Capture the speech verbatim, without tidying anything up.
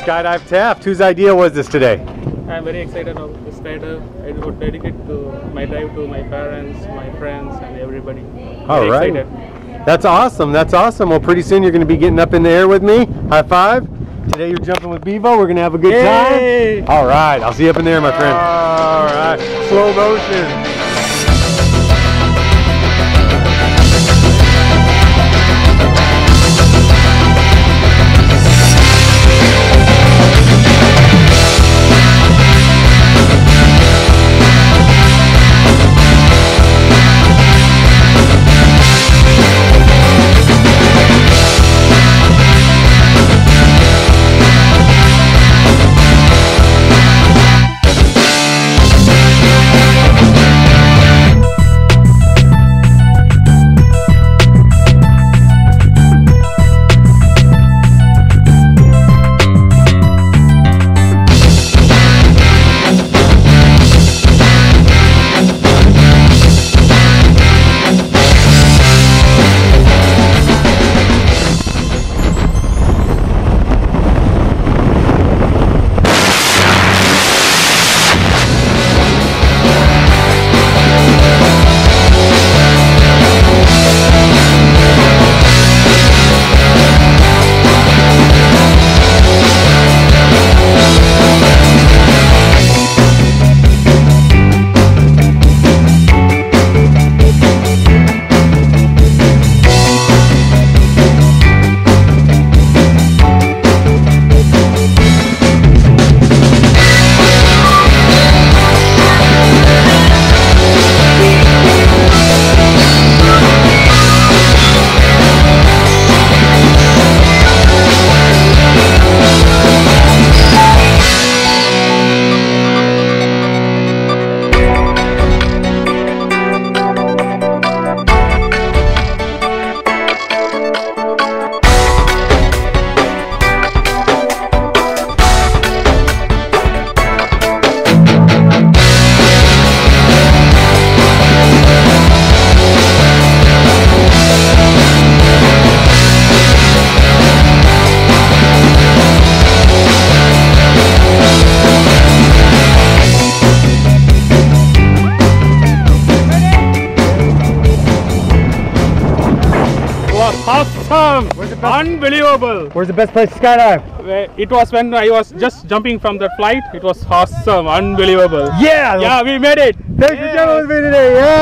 Skydive Taft. Whose idea was this today? I'm very excited about this skydive. I would dedicate to my dive to my parents, my friends, and everybody. All very right. Excited. That's awesome. That's awesome. Well, pretty soon you're going to be getting up in the air with me. High five. Today you're jumping with Bevo. We're going to have a good Yay. time. All right. I'll see you up in there, my friend. All right. Slow motion. Awesome! Unbelievable! Where's the best place to skydive? It was when I was just jumping from the flight. It was awesome, unbelievable. Yeah! Yeah, we made it! Thanks for jumping with me today, yeah!